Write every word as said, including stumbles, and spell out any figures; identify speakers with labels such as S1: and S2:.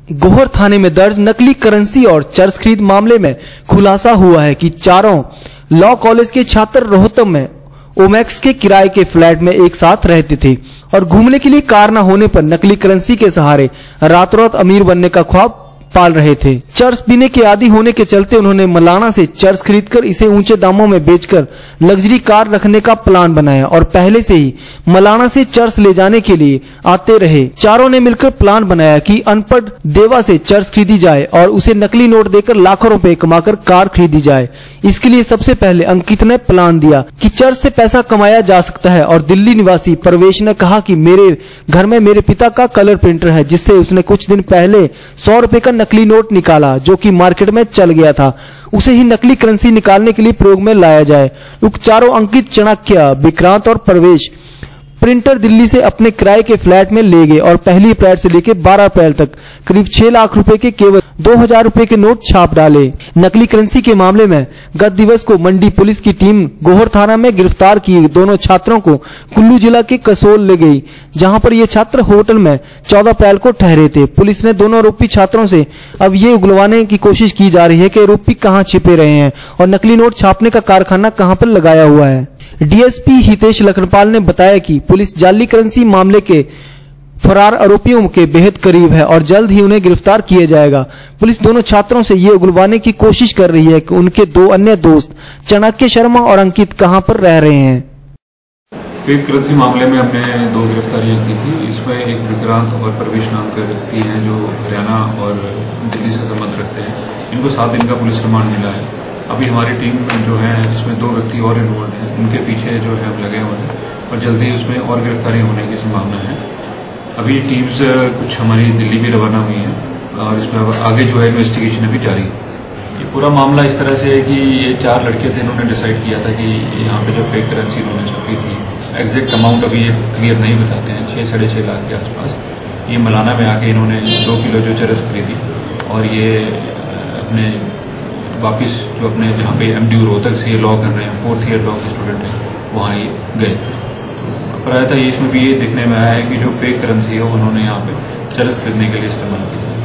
S1: गोहर थाने में दर्ज नकली करेंसी और चर्स खरीद मामले में खुलासा हुआ है कि चारों लॉ कॉलेज के छात्र रोहतम में ओमैक्स के किराए के फ्लैट में एक साथ रहते थे और घूमने के लिए कार न होने पर नकली करेंसी के सहारे रातों रात अमीर बनने का ख्वाब पाल रहे थे। चर्स पीने के आदी होने के चलते उन्होंने मलाना से चर्स खरीदकर इसे ऊंचे दामों में बेचकर लग्जरी कार रखने का प्लान बनाया और पहले से ही मलाना से चर्स ले जाने के लिए आते रहे। चारों ने मिलकर प्लान बनाया कि अनपढ़ देवा से चर्स खरीदी जाए और उसे नकली नोट देकर लाखों रुपए कमाकर कार खरीदी जाए। इसके लिए सबसे पहले अंकित ने प्लान दिया कि चर्स से पैसा कमाया जा सकता है और दिल्ली निवासी परवेश ने कहा कि मेरे घर में मेरे पिता का कलर प्रिंटर है, जिससे उसने कुछ दिन पहले सौ रुपए का नकली नोट निकाला जो कि मार्केट में चल गया था। उसे ही नकली करेंसी निकालने के लिए प्रयोग में लाया जाए। उक्त चारों अंकित, चाणक्य, विक्रांत और प्रवेश प्रिंटर दिल्ली से अपने किराए के फ्लैट में ले गए और पहली अप्रैल से लेकर बारह अप्रैल तक करीब छह लाख रुपए के केवल दो हजार रुपए के नोट छाप डाले। नकली करेंसी के मामले में गत दिवस को मंडी पुलिस की टीम गोहर थाना में गिरफ्तार किए दोनों छात्रों को कुल्लू जिला के कसोल ले गई, जहां पर ये छात्र होटल में चौदह अप्रैल को ठहरे थे। पुलिस ने दोनों आरोपी छात्रों से अब ये उगलवाने की कोशिश की जा रही है कि आरोपी कहाँ छिपे रहे हैं और नकली नोट छापने का कारखाना कहाँ पर लगाया हुआ है। डीएसपी हितेश लखनपाल ने बताया कि पुलिस जाली करेंसी मामले के फरार आरोपियों के बेहद करीब है और जल्द ही उन्हें गिरफ्तार किया जाएगा। पुलिस दोनों छात्रों से ये उगलवाने की कोशिश कर रही है कि उनके दो अन्य दोस्त चाणक्य शर्मा और अंकित कहां पर रह रहे हैं।
S2: फेक करेंसी मामले में हमने दो गिरफ्तारियां की थी। इसमें एक विक्रांत और प्रवेश नाम के व्यक्ति हैं जो हरियाणा और दिल्ली से संबंध रखते हैं। इनको सात दिन का पुलिस रिमांड मिला है। अभी हमारी टीम जो है इसमें दो व्यक्ति और इन्वॉल्व हैं, उनके पीछे जो है हम लगे हुए हैं और जल्दी उसमें और गिरफ्तारियां होने की संभावना है। अभी टीम्स कुछ हमारी दिल्ली भी रवाना हुई हैं और इसमें आगे जो है इन्वेस्टिगेशन अभी जारी है। ये पूरा मामला इस तरह से है कि ये चार लड़के थे, इन्होंने डिसाइड किया था कि यहाँ पे जो फेक करेंसी इन्होंने छापी थी, एग्जैक्ट अमाउंट अभी ये क्लियर नहीं बताते हैं, छह साढ़े छह लाख के आसपास। ये मलाना में आके इन्होंने दो किलो जो चरस खरीदी और ये अपने वापिस जो अपने जहाँ पे एमडी रोहतक से ये लॉ कर रहे हैं, फोर्थ ईयर लॉ के स्टूडेंट हैं, वहाँ ये गए थे। प्रायतः इसमें भी ये दिखने में आया है कि जो फेक करेंसी है उन्होंने यहाँ पे चरस खरीदने के लिए इस्तेमाल की थी।